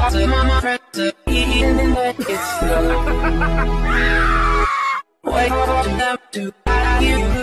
to my friends to eat and let it snow. Wait for them to you.